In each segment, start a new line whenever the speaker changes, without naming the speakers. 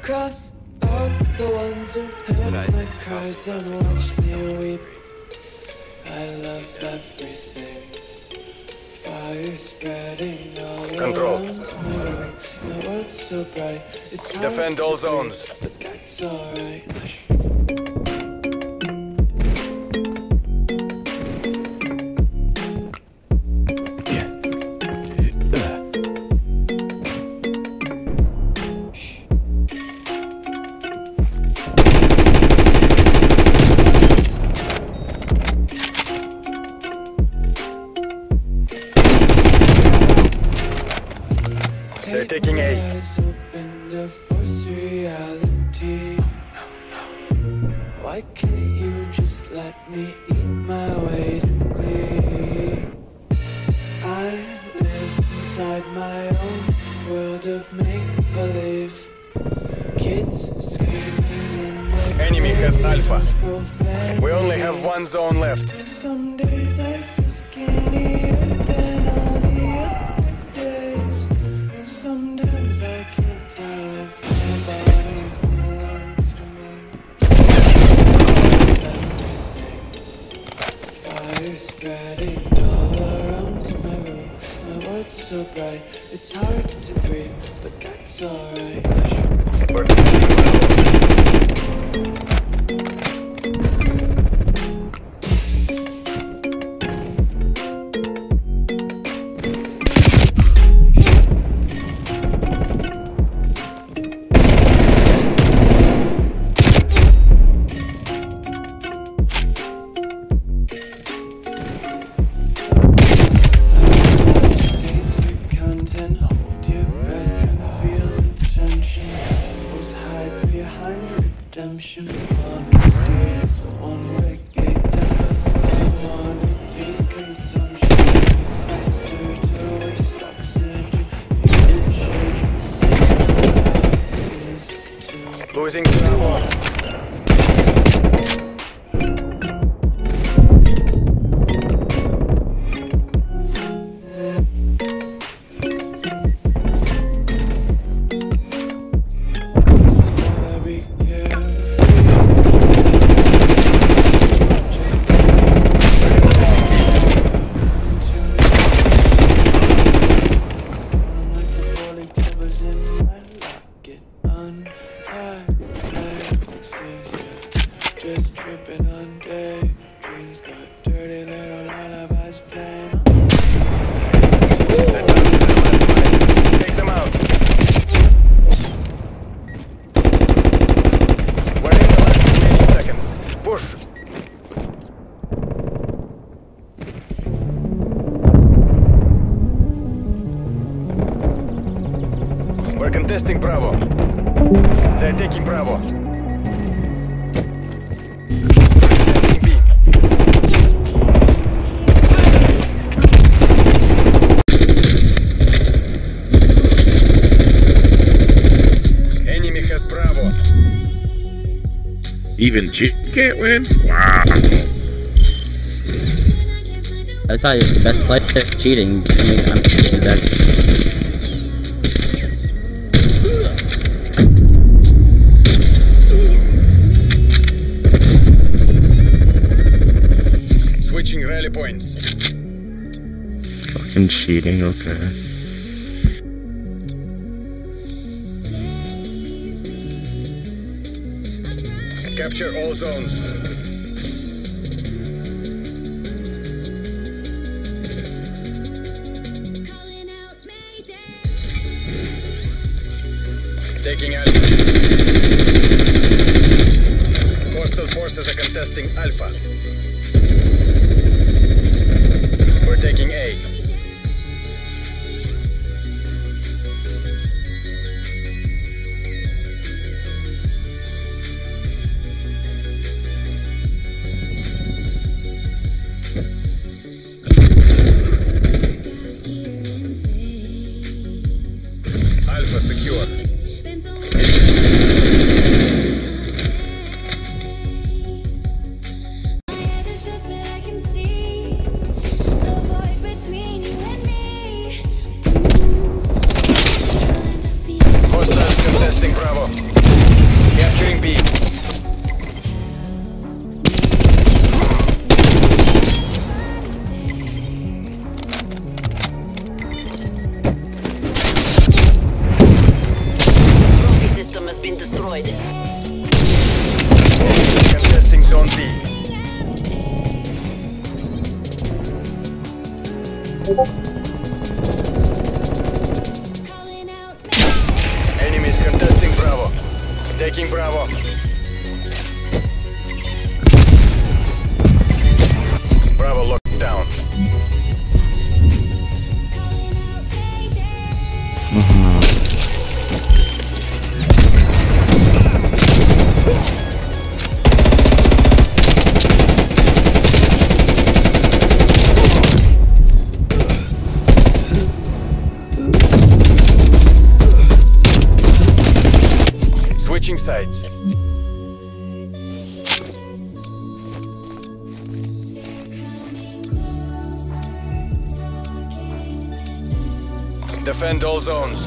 cross out the ones who heard my cries and watched me weep. I love everything. Fire spreading all
Control.
around me. My world's so bright. It's hard
Defend
to
all
breathe,
zones.
but that's alright.
They're taking A.
Eyes open to force reality. Why can't you just let me eat my weight in glee? I live inside my own world of make-believe. Kids screaming in the
Enemy has Alpha.
profane.
We only have one zone left.
Some days I feel skinnier than all the other days. Sometimes I can't tell if my body belongs to me. Fire spreading all around my room. My world's so bright, it's hard to breathe, but that's alright. Content, hold your breath and feel the tension. Fools hide behind redemption. Honesty is a one-way gate down. Quantity's consumption. Faster to waste oxygen.
Losing Bravo.
Be careful. Like the falling covers in my locket. Untied legacies, yeah. Just tripping on daydreams. Got dirty little lullabies playing.
Take them out. We're in the last 20 seconds. Push. We're contesting Bravo. They're taking Bravo. Taking B. Enemy has Bravo.
Even G can't win? Wow.
I thought the best player cheating. I mean, I'm cheating back.
Switching rally points.
Fucking cheating, okay.
Capture all zones. Taking Alpha. Coastal forces are contesting Alpha. We're taking A. Alpha secure. Enemies contesting Bravo. Taking Bravo. Bravo locked down. Switching sides. Defend all zones.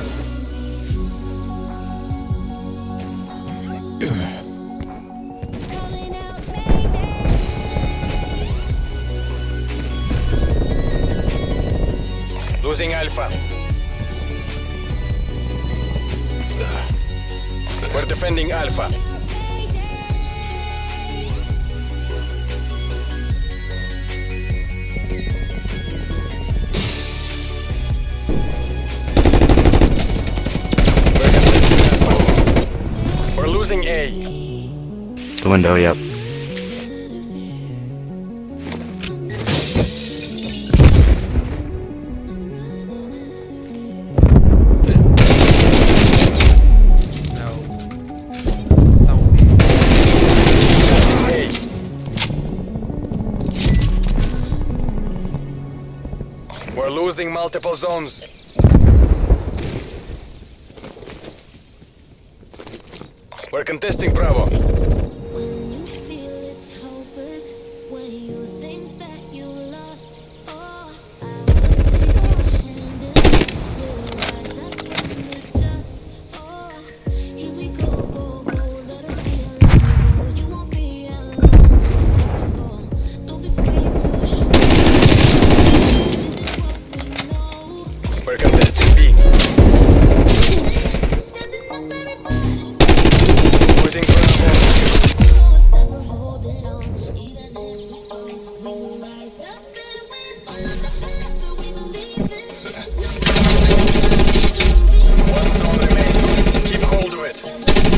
Losing Alpha. We're defending Alpha. We're losing A.
The window, yep.
We're losing multiple zones. We're contesting Bravo.
When you feel it's hopeless, when you think that you lost, oh, I will take your hand and we'll rise up from the dust. Oh, here we go, go, go, let us hear it go. You won't be alone, no, don't be afraid to show. This is what we know.
We're contesting B.
Standing up, everybody.
Losing Bravo. One zone remains. Keep hold of it.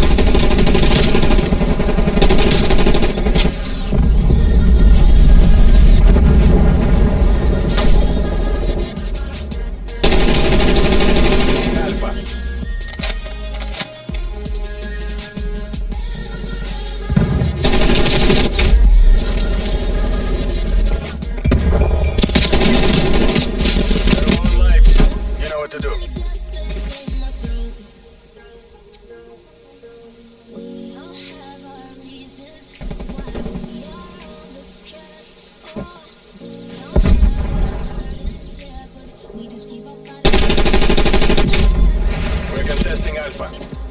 Alpha. They're all alive. You know what to do. We're contesting Alpha.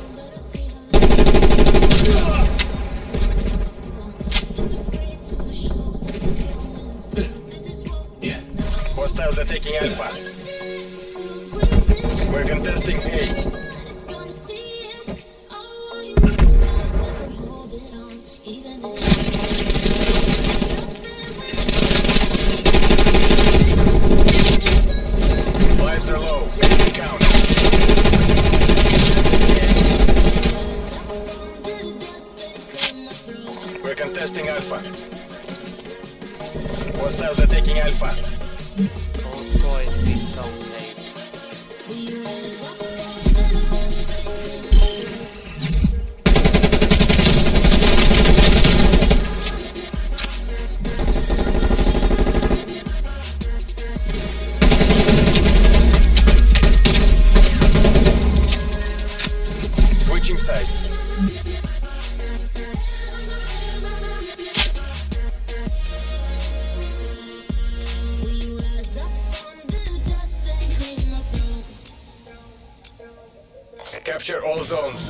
Hostiles are taking Alpha. We're contesting A. Lives are low. Making count. We're contesting Alpha. Hostiles are taking Alpha.
Old boys be so paid.
Switching sides. Capture all zones.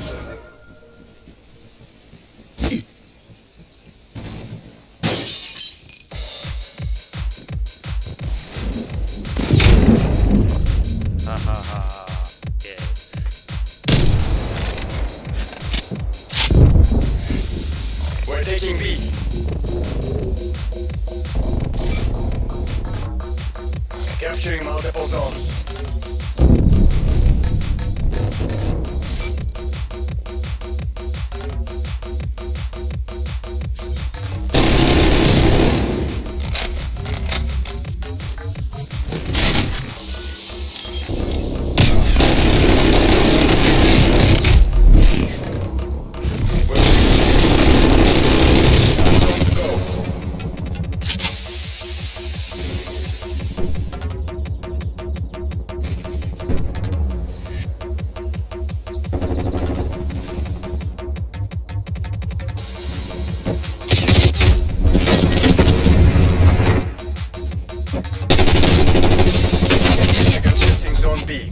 Ha ha ha. Yeah.
We're taking B. Capturing multiple zones. B.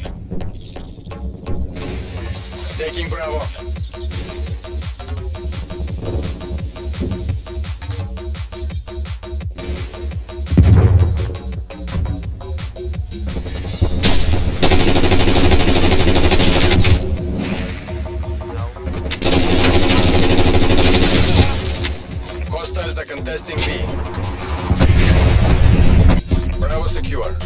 Taking Bravo. Hostiles are contesting B. Bravo secure.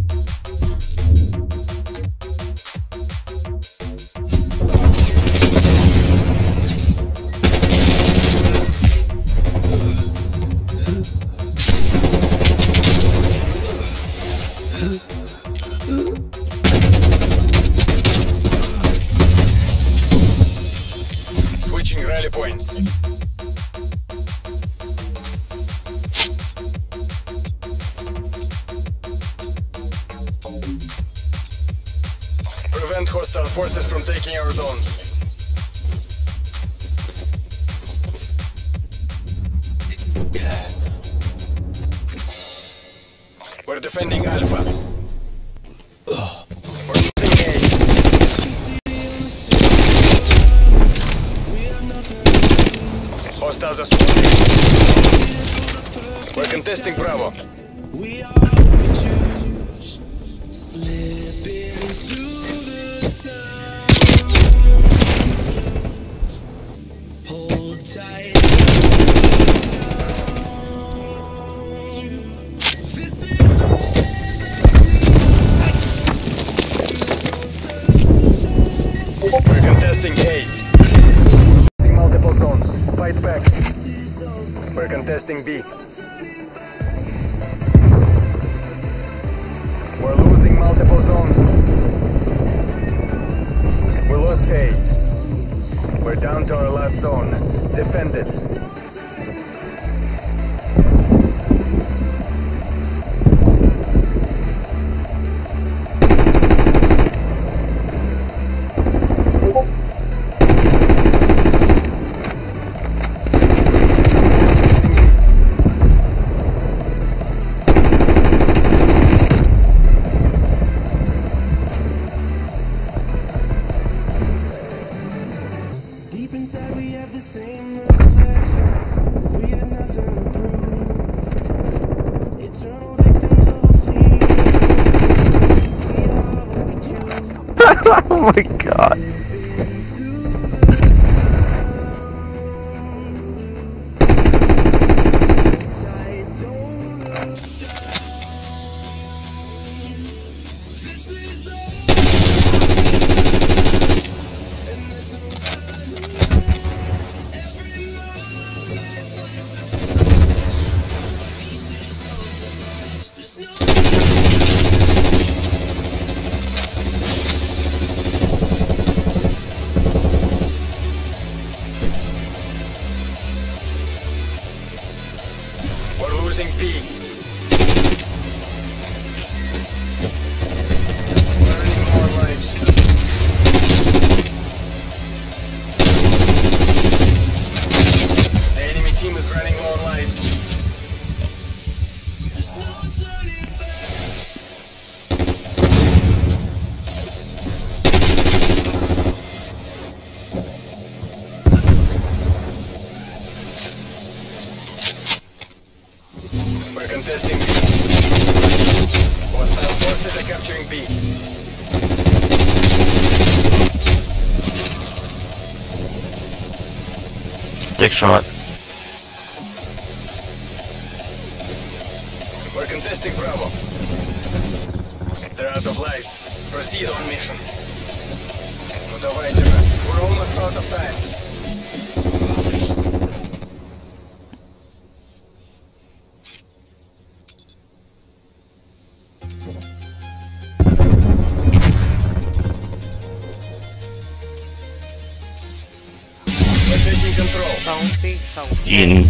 Switching rally points. Prevent hostile forces from taking our zones. We're defending Alpha. We're losing A. Hostiles are swarming. We're contesting Bravo.
We are the Jews, slipping through the sun. Hold tight. This is
We're contesting A. Losing multiple zones. Fight back. We're contesting B. We're losing multiple zones. We lost A. We're down to our last zone. Defend it.
deep inside, we have the same reflection. We have nothing to prove. Eternal victims of a fleeting. We are what we choose.
Oh my god.
We're losing B. We're earning more lives. The enemy team is running low on lives. We're contesting B. Hostile forces are capturing B.
Dick shot.
We're contesting Bravo. They're out of lives. Proceed on mission. Ну давайте же. We're almost out of time. We're taking control.
Don't be so
In.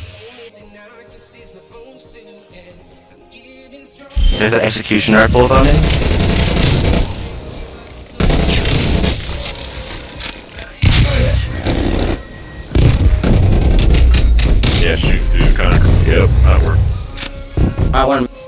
There's the executioner pulled on it.
Yeah, shoot, dude, kinda. Yep, that worked.
I want